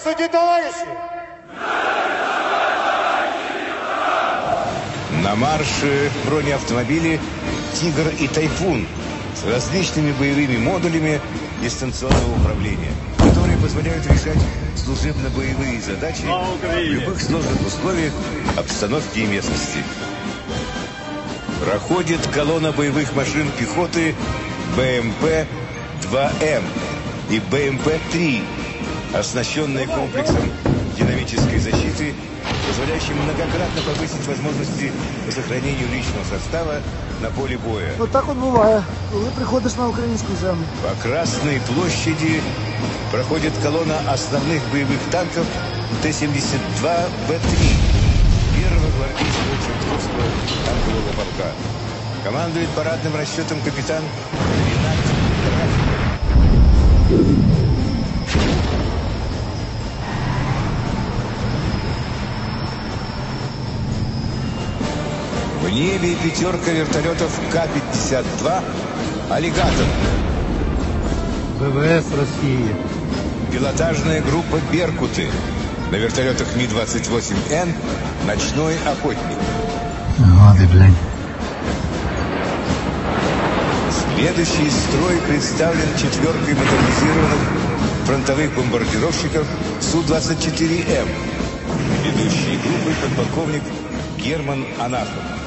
Здравствуйте, товарищи! На марше бронеавтомобили «Тигр» и «Тайфун» с различными боевыми модулями дистанционного управления, которые позволяют решать служебно-боевые задачи в любых сложных условиях обстановки и местности. Проходит колонна боевых машин пехоты БМП-2М и БМП-3, оснащенные комплексом динамической защиты, позволяющим многократно повысить возможности по сохранению личного состава на поле боя. Вот так вот бывает, коли приходиш на українську землю. По Красной площади проходит колонна основных боевых танков Т-72Б3 первого гвардейского Чертковского танкового полка. Командует парадным расчетом капитан Ренат Рафиков. В небе пятерка вертолетов К-52 «Аллигатор». ВВС России. Пилотажная группа «Беркуты». На вертолетах Ми-28Н «Ночной охотник». Гады, блядь. Следующий строй представлен четверкой модернизированных фронтовых бомбардировщиков Су-24М. Ведущий группой подполковник Герман Анафов.